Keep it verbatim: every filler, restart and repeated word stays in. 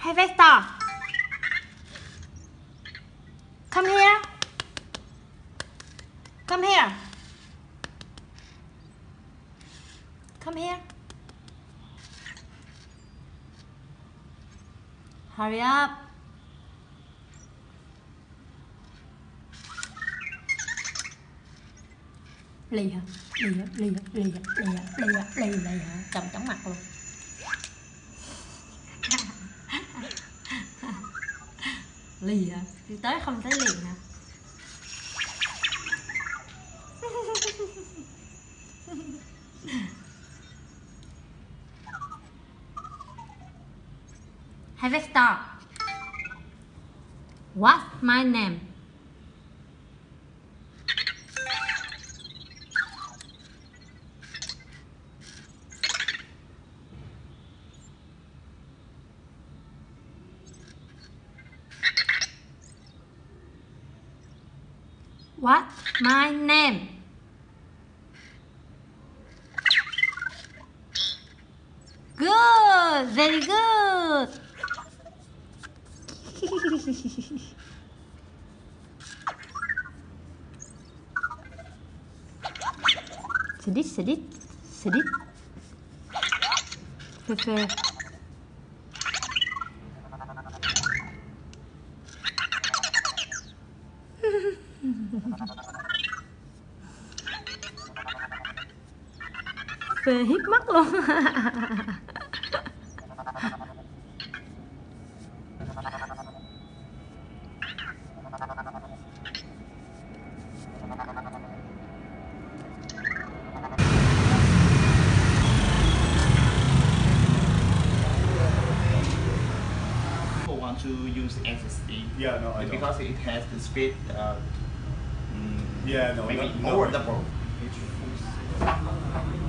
Hey Vector, come here. Come here. Come here. Hurry up. Lì hả? Lì hả? Lì hả? Lì hả? Lì hả? Lì hả? Lì lì hả? Chồng chóng mặt luôn. Lì hả? Đi tới không tới liền hả? Hey Vector, what's my name? What's my name? Good, very good. Sedit, sedit, sedit. Phê phê. Phê hiếp mắt luôn. To use S S D. Yeah, no, I don't. Because it has the speed. Uh, mm, Yeah, no, maybe no, more no. double.